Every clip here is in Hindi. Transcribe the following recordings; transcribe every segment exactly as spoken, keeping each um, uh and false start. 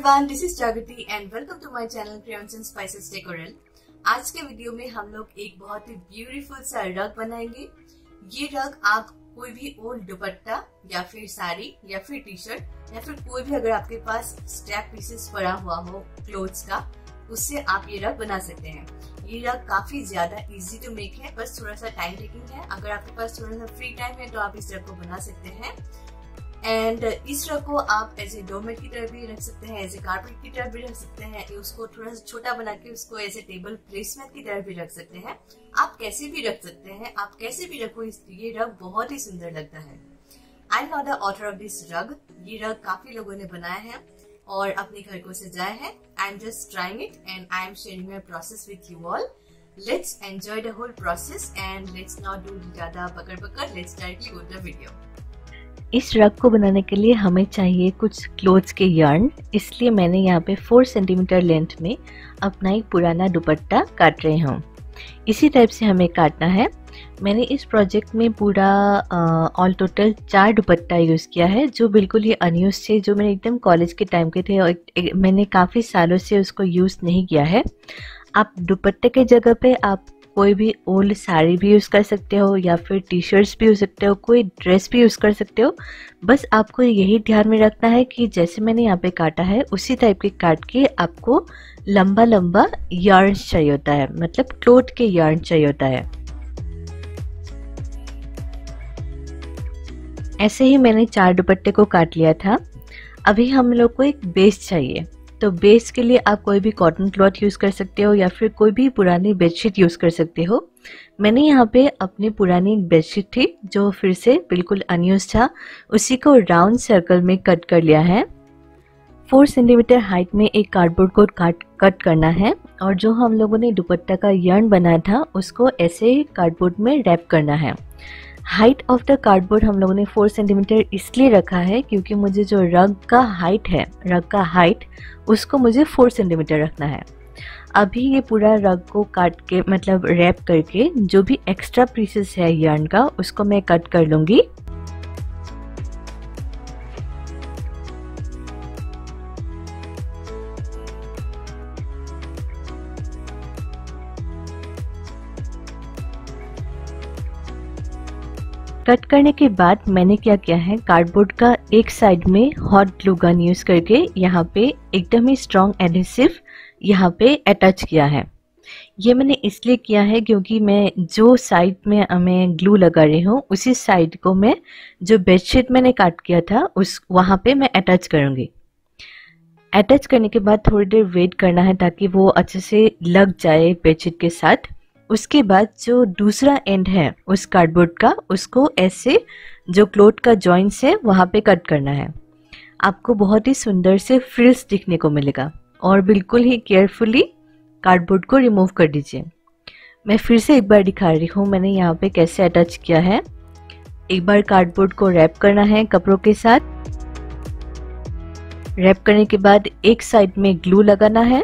everyone, this is Jagati and welcome to my channel Crayons and Spices Decorial। आज के वीडियो में हम लोग एक बहुत ही ब्यूटीफुल सा रग बनाएंगे। ये रग आप कोई भी ओल्ड दुपट्टा या फिर साड़ी या फिर टी शर्ट या फिर कोई भी अगर आपके पास स्ट्रैप पीसेस पड़ा हुआ हो क्लोथ्स का, उससे आप ये रग बना सकते हैं। ये रग काफी ज्यादा इजी टू मेक है, बस थोड़ा सा टाइम टेकिंग है। अगर आपके पास थोड़ा सा फ्री टाइम है तो आप इस रग को बना सकते हैं। एंड इस रग को आप एज ए डोरमेट की तरह भी रख सकते हैं, एज ए कारपेट की तरह भी रख सकते हैं। उसको थोड़ा सा छोटा बना के उसको एज ए टेबल प्लेसमेंट की तरह भी रख सकते हैं। आप कैसे भी रख सकते हैं, आप कैसे भी रखो, ये रग बहुत ही सुंदर लगता है। I am not the author of this rug. ये रग काफी लोगों ने बनाया है और अपने घर को सजाया है। I am just trying it and I am sharing my process with you all. Let's enjoy the whole process and let's not do ज्यादा पकड़ पकड़, let's directly go to the video. इस रग को बनाने के लिए हमें चाहिए कुछ क्लोथ्स के यार्न, इसलिए मैंने यहाँ पे फोर सेंटीमीटर लेंथ में अपना एक पुराना दुपट्टा काट रही हूँ। इसी टाइप से हमें काटना है। मैंने इस प्रोजेक्ट में पूरा ऑल टोटल चार दुपट्टा यूज़ किया है, जो बिल्कुल ही अनयूज थे, जो मैंने एकदम कॉलेज के टाइम के थे और मैंने काफ़ी सालों से उसको यूज़ नहीं किया है। आप दुपट्टे के जगह पे आप कोई भी ओल्ड साड़ी भी यूज़ कर सकते हो या फिर टी शर्ट्स भी यूज़ सकते हो, कोई ड्रेस भी यूज़ कर सकते हो। बस आपको यही ध्यान में रखना है कि जैसे मैंने यहाँ पे काटा है उसी टाइप के काट के आपको लंबा लंबा यार्न चाहिए होता है, मतलब क्लोथ के यार्न चाहिए होता है। ऐसे ही मैंने चार दुपट्टे को काट लिया था। अभी हम लोग को एक बेस चाहिए, तो बेस के लिए आप कोई भी कॉटन क्लॉथ यूज़ कर सकते हो या फिर कोई भी पुरानी बेडशीट यूज़ कर सकते हो। मैंने यहाँ पे अपनी पुरानी बेडशीट थी जो फिर से बिल्कुल अनयूज था, उसी को राउंड सर्कल में कट कर लिया है। फोर सेंटीमीटर हाइट में एक कार्डबोर्ड को काट कट करना है और जो हम लोगों ने दुपट्टा का यार्न बनाया था उसको ऐसे कार्डबोर्ड में रैप करना है। हाइट ऑफ द कार्डबोर्ड हम लोगों ने फोर सेंटीमीटर इसलिए रखा है क्योंकि मुझे जो रग का हाइट है, रग का हाइट उसको मुझे फोर सेंटीमीटर रखना है। अभी ये पूरा रग को काट के मतलब रैप करके जो भी एक्स्ट्रा पीसेस है यार्न का उसको मैं कट कर लूँगी। कट करने के बाद मैंने क्या किया है, कार्डबोर्ड का एक साइड में हॉट ग्लू गन यूज़ करके यहाँ पे एकदम ही स्ट्रॉन्ग एडहेसिव यहाँ पे अटैच किया है। ये मैंने इसलिए किया है क्योंकि मैं जो साइड में मैं ग्लू लगा रही हूँ उसी साइड को मैं जो बेडशीट मैंने काट किया था उस वहाँ पे मैं अटैच करूँगी। अटैच करने के बाद थोड़ी देर वेट करना है ताकि वो अच्छे से लग जाए बेडशीट के साथ। उसके बाद जो दूसरा एंड है उस कार्डबोर्ड का, उसको ऐसे जो क्लोथ का जॉइंट्स है वहाँ पे कट करना है। आपको बहुत ही सुंदर से फ्रिल्स दिखने को मिलेगा और बिल्कुल ही केयरफुली कार्डबोर्ड को रिमूव कर दीजिए। मैं फिर से एक बार दिखा रही हूँ मैंने यहाँ पे कैसे अटैच किया है। एक बार कार्डबोर्ड को रैप करना है कपड़ों के साथ। रैप करने के बाद एक साइड में ग्लू लगाना है,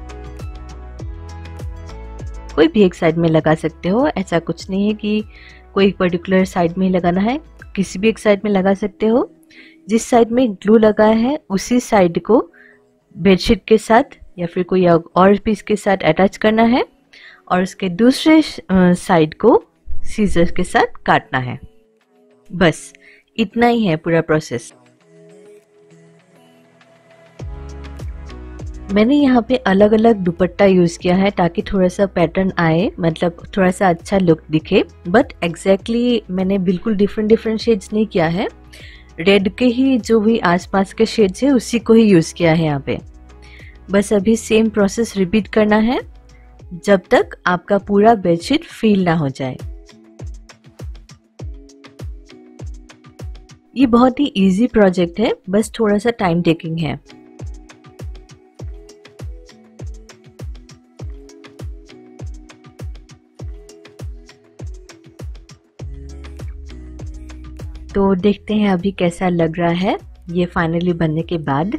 कोई भी एक साइड में लगा सकते हो, ऐसा कुछ नहीं है कि कोई एक पर्टिकुलर साइड में ही लगाना है, किसी भी एक साइड में लगा सकते हो। जिस साइड में ग्लू लगाया है उसी साइड को बेडशीट के साथ या फिर कोई और पीस के साथ अटैच करना है और उसके दूसरे साइड को सीजर के साथ काटना है। बस इतना ही है पूरा प्रोसेस। मैंने यहाँ पे अलग अलग दुपट्टा यूज़ किया है ताकि थोड़ा सा पैटर्न आए, मतलब थोड़ा सा अच्छा लुक दिखे। बट एग्जैक्टली मैंने बिल्कुल डिफरेंट डिफरेंट शेड्स नहीं किया है, रेड के ही जो भी आसपास के शेड्स है उसी को ही यूज़ किया है यहाँ पे। बस अभी सेम प्रोसेस रिपीट करना है जब तक आपका पूरा बेडशीट फील ना हो जाए। ये बहुत ही इजी प्रोजेक्ट है, बस थोड़ा सा टाइम टेकिंग है। तो देखते हैं अभी कैसा लग रहा है ये फाइनली बनने के बाद।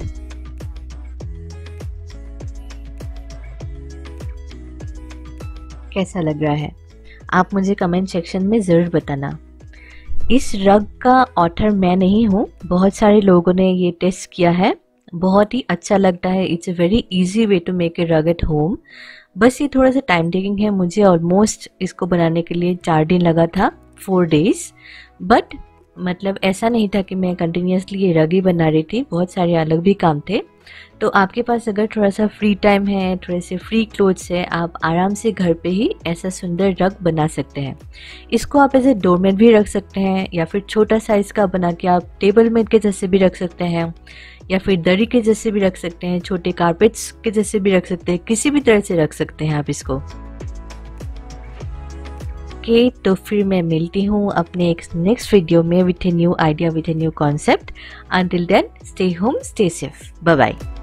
कैसा लग रहा है आप मुझे कमेंट सेक्शन में ज़रूर बताना। इस रग का ऑथर मैं नहीं हूँ, बहुत सारे लोगों ने ये टेस्ट किया है बहुत ही अच्छा लगता है। It's a very easy way to make a rug at home. बस ये थोड़ा सा टाइम टेकिंग है। मुझे ऑलमोस्ट इसको बनाने के लिए चार दिन लगा था, फोर डेज। बट मतलब ऐसा नहीं था कि मैं कंटिन्यूसली ये रग ही बना रही थी, बहुत सारे अलग भी काम थे। तो आपके पास अगर थोड़ा सा फ्री टाइम है, थोड़े से फ्री क्लोथ्स है, आप आराम से घर पे ही ऐसा सुंदर रग बना सकते हैं। इसको आप एज ए डोरमेट भी रख सकते हैं, या फिर छोटा साइज़ का बना के आप टेबल मेट के जैसे भी रख सकते हैं, या फिर दरी के जैसे भी रख सकते हैं, छोटे कारपेट्स के जैसे भी रख सकते हैं, किसी भी तरह से रख सकते हैं आप इसको। ओके, तो फिर मैं मिलती हूँ अपने एक नेक्स्ट वीडियो में with a new idea, with a new concept. Until then, stay home, stay safe, bye bye.